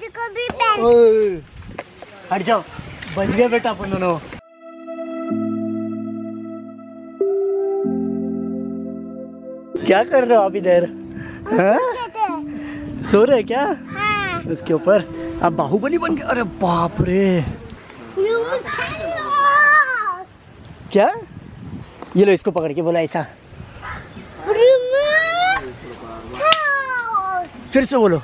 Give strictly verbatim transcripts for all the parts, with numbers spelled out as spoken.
दादू को भी पैर। ओए, हट जाओ, बच गए बेटा अपन दोनों। क्या कर रहे हो आप इधर? सो रहे क्या? हाँ। उसके ऊपर आप बाहुबली बन गए। अरे बाप रे, क्या? ये लो, इसको पकड़ के बोला ऐसा। फिर से बोलो।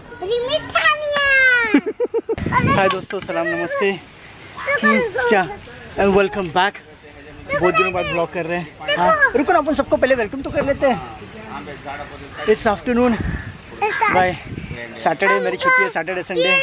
हाय दोस्तों, सलाम नमस्ते। क्या वेलकम बैक। बहुत दिनों बाद ब्लॉग कर रहे हैं। हाँ रुको ना, अपन सबको पहले वेलकम तो कर लेते हैं। इट्स आफ्टरनून बाय सैटरडे, मेरी छुट्टी है सैटरडे संडे।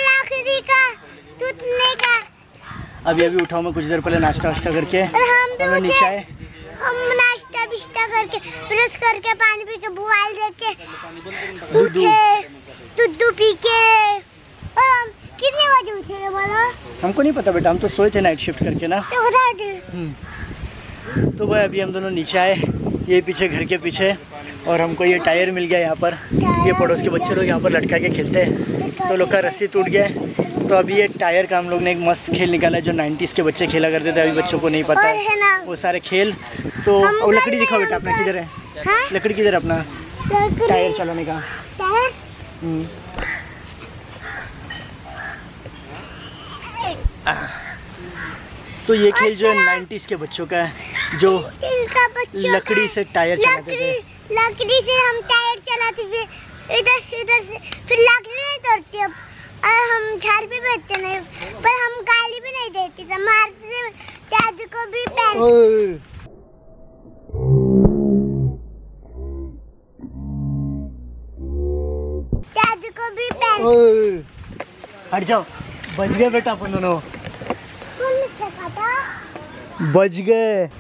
अभी अभी उठाऊँ मैं कुछ देर पहले, नाश्ता वाश्ता करके हम नीचे आए। हम नाश्ता बिश्ता करके ब्रश करके पानी पी के मोबाइल देख के उठे, दूध पी के। और हम कितने बजे उठे बोलो? हमको नहीं पता बेटा, हम तो सोए थे नाइट शिफ्ट करके ना। तो बता दे। तो भाई अभी हम दोनों नीचे आए, ये पीछे घर के पीछे, और हमको ये टायर मिल गया यहाँ पर। ये पड़ोस के बच्चे लोग यहाँ पर लटका के खेलते हैं, तो लोग का रस्सी टूट गया। तो अभी ये टायर का हम लोग ने एक मस्त खेल निकाला है जो नाइन्टीज़ के बच्चे खेला करते थे, अभी बच्चों को नहीं पता है वो सारे खेल। तो वो लकड़ी दिखाओ बेटा अपना, किधर है? हाँ? लकड़ी किधर अपना टायर चलाने का? तो ये खेल जो है नाइन्टीज़ के बच्चों का है, जो लकड़ी से टायर चलाते थे। लकड़ी से हम टायर चलाते थे, इधर से इधर से, फिर लकड़ी नहीं तोड़ती। अब हम झाड़ पे बैठते नहीं, पर हम गाली भी नहीं देते थे, मारते थे दादू को भी पैर। दादू को भी पैर। हट जाओ, बच गए बेटा अपन दोनों, बच गए।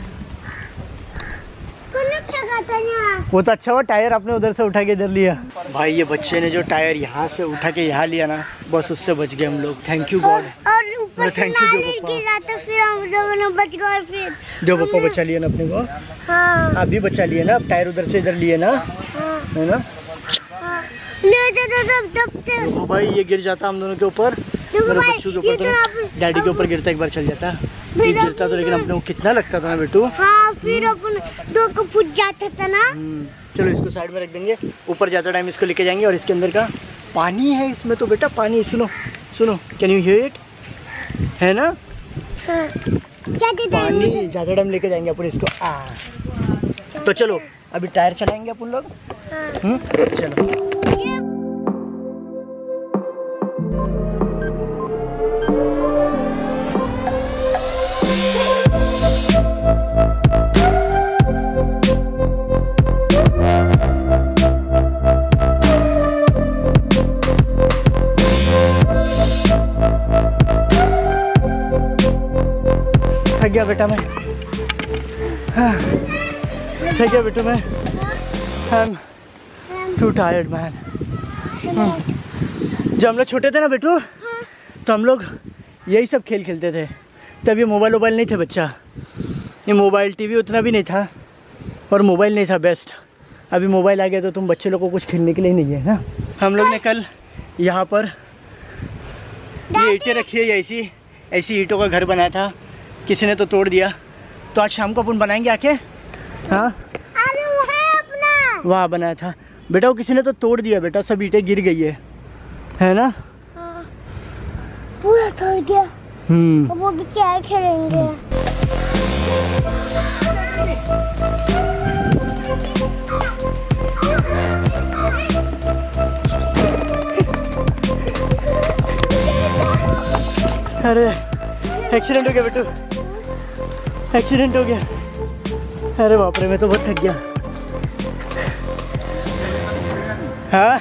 वो तो अच्छा हुआ टायर आपने उधर से उठा के इधर लिया। भाई ये बच्चे ने जो टायर यहाँ से उठा के यहाँ लिया ना, बस उससे बच गए हम लोग। Thank you God. और ऊपर से नाले गिरा तो फिर हम लोगों ने बच गए। और फिर जो पप्पा बचा लिए ना अपने को। हाँ। आप भी बचा लिए ना, अब टायर उधर से इधर लिए ना। हाँ। है ना? हाँ। ले दे दे दे दे। भाई ये गिर जाता हम दोनों के ऊपर, मेरे बच्चों के ऊपर तो, डैडी के ऊपर गिरता एक बार चल जाता, फिर गिरता तो, लेकिन अपने को कितना लगता था ना बेटू। हाँ, फिर अपन दो को फुट जाता था ना। चलो इसको साइड में रख देंगे, ऊपर जाते टाइम इसको लेके जाएंगे। और इसके अंदर का पानी है, इसमें तो बेटा पानी। सुनो सुनो, कैन यू हियर इट? है ना? हाँ। क्या पानी जाते टाइम लेके जाएंगे अपन इसको। आ तो चलो अभी टायर चलाएंगे अपन लोग। हाँ। चलो थक गया बेटा मैं, हाँ थक गया बेटा मैं। I am too tired man. जब हम लोग छोटे थे ना बेटू, तो हम लोग यही सब खेल खेलते थे। तब ये मोबाइल वोबाइल नहीं थे बच्चा, ये मोबाइल टीवी उतना भी नहीं था, और मोबाइल नहीं था बेस्ट। अभी मोबाइल आ गया तो तुम बच्चे लोग को कुछ खेलने के लिए नहीं है ना। हम लोग ने कल यहाँ पर ये ईंटें रखी है, ऐसी ऐसी ईंटों का घर बनाया था, किसी ने तो तोड़ दिया। तो आज शाम को अपन बनाएंगे आके। हाँ अरे वो है अपना, वहाँ बनाया था बेटा, वो किसी ने तो तोड़ दिया बेटा, सब ईंटें गिर गई है, है ना? हाँ, पूरा तोड़ गया। हम्म वो भी क्या खेलेंगे। अरे एक्सीडेंट हो गया बेटू, एक्सीडेंट हो गया। अरे बाप रे, मैं तो बहुत थक गया। हाँ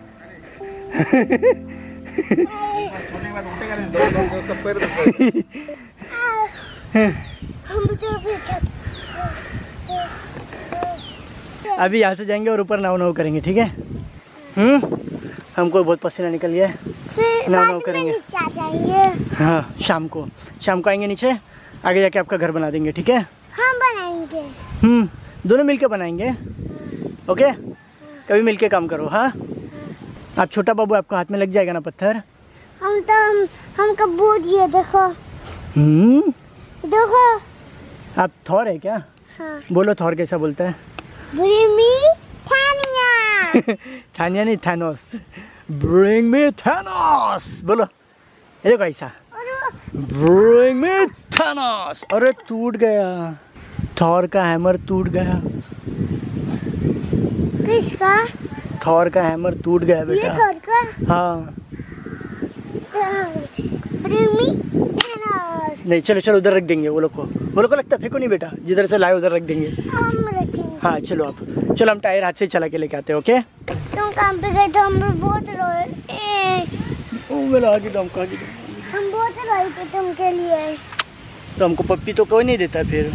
अभी यहाँ से जाएंगे और ऊपर नाव नाव करेंगे, ठीक है? हम्म हमको बहुत पसीना निकल गया है, नाव नाव करेंगे। हाँ शाम को, शाम को आएंगे नीचे, आगे जाके आपका घर बना देंगे, ठीक है? हम बनाएंगे। हम्म दोनों मिलके बनाएंगे। ओके, कभी मिलके काम करो। हाँ आप छोटा बाबू, आपको हाथ में लग जाएगा ना पत्थर? हम तो हम हम कबूतर ये देखो हम्म देखो। आप थॉर है क्या? हाँ। बोलो थॉर कैसा बोलता है? Bring me Tanya। थानिया नहीं, थानोस। Bring me Thanos बोलो। ये देखो ऐसा। Bring me Thanos। अरे टूट गया, थॉर का हैमर टूट गया। किसका? थॉर का हैमर टूट गया ये बेटा। थोर का? हाँ Bring me Thanos। नहीं, चलो चलो उधर रख देंगे वो लोग को। वो लोग को लगता है फेंको नहीं बेटा, जिधर से लाए उधर रख देंगे। हम रखेंगे। हाँ चलो आप, चलो हम टायर हाथ से चला के लेके आते हैं। ओके तुम काम पे गए तो हम बहुत रोए। ए, ओ मेरा आगे दम कहाँ की हम बहुत रोए थे तुमके लिए। तो हमको पप्पी तो कोई नहीं देता, फिर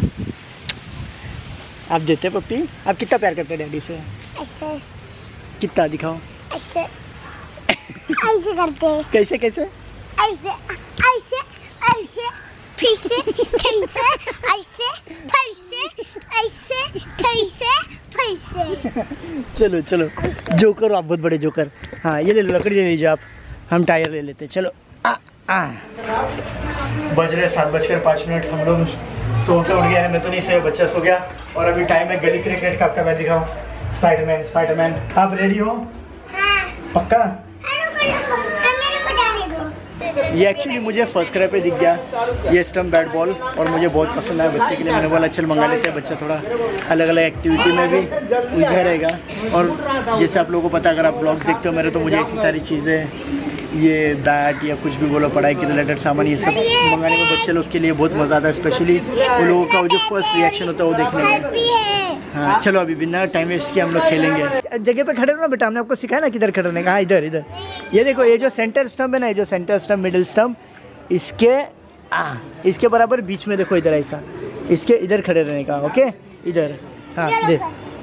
आप देते पप्पी? आप कितना प्यार करते हैं डैडी से? ऐसे कितना दिखाओ। ऐसे ऐसे करते हैं। कैसे कैसे? ऐसे ऐसे ऐसे फिर से फिर से ऐसे फिर से ऐसे फिर से फिर से। चलो चलो जोकर, आप बहुत बड़े जोकर। हाँ ये ले लो, लकड़ी ले लीजिए आप, हम टायर ले लेते। चलो आ आ बज रहे सात बजकर पाँच मिनट। हम लोग सो के उठ गया है, मैं तो नहीं सोया, बच्चा सो गया। और अभी टाइम है गली क्रिकेट का। आपका बैट दिखाओ। स्पाइडरमैन स्पाइडरमैन आप रेडी हो? हाँ। पक्का? मेरे को मेरे को जाने दो। ये एक्चुअली मुझे फर्स्ट क्राई पे दिख गया ये स्टम्प बैट बॉल, और मुझे बहुत पसंद आया बच्चे के लिए। मैंने बोला चल मंगा लेते हैं, बच्चा थोड़ा अलग अलग एक्टिविटी में भी उलझा रहेगा। और जैसे आप लोगों को पता, अगर आप ब्लॉग्स देखते हो मेरे, तो मुझे ऐसी सारी चीज़ें, ये बैट या कुछ भी बोलो, पढ़ाई के रिलेटेड सामान, ये सब मंगाने में बच्चे लोग के लिए बहुत मज़ा आता है। स्पेशली वो लोगों का वो जो फर्स्ट रिएक्शन होता है वो देखने में। हाँ चलो अभी बिना टाइम वेस्ट किए हम लोग खेलेंगे। जगह पे खड़े रहो ना बेटा, हमने आपको सिखाया ना किधर खड़े रहने का। हाँ इधर इधर। ये देखो, ये जो सेंटर स्टम्प है ना, ये जो सेंटर स्टम्प मिडिल स्टम्प, इसके आ, इसके बराबर बीच में देखो, इधर ऐसा, इसके इधर खड़े रहने का। ओके इधर। हाँ दे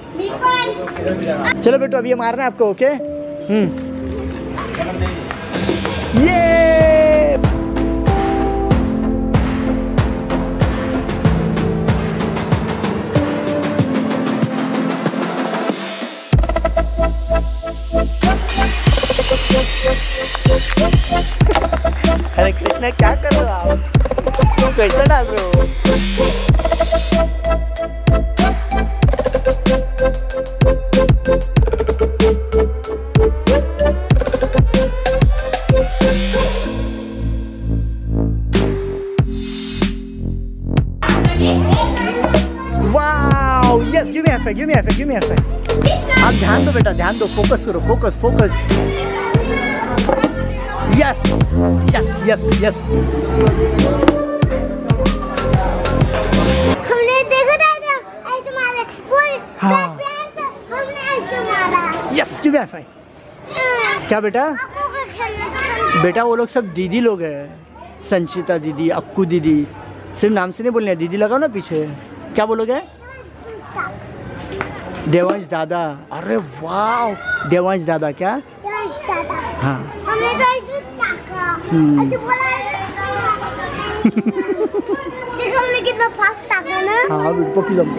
चलो बेटो, अभी ये मारना है आपको। ओके हम्म ये अरे कृष्णा क्या कर रहे हो आप? कैसा डाल रहे हो? Wow yes, give me high five, give me high five, give me high five. आप ध्यान दो बेटा, ध्यान दो, फोकस करो, focus focus. Yes yes yes yes. हमने देखा था ना ऐसे मारे बोल। हाँ। हमने ऐसे मारा। Yes give me high five. क्या बेटा? बेटा वो लोग सब दीदी लोग हैं, संचिता दीदी, अक्कू दीदी, सिर्फ नाम से नहीं बोलने, दीदी लगाओ ना पीछे। क्या बोलोगे? देवांश दादा। अरे वाह, देवांश दादा। क्या? देवांश दादा। हाँ हमने तो ऐसे ताका। हम्म। ऐसे बोला। देखो हमने कितना फास्ट ताका ना। हाँ पपी लव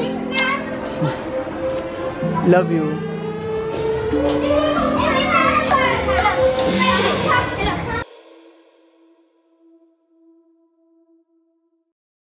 लव यू।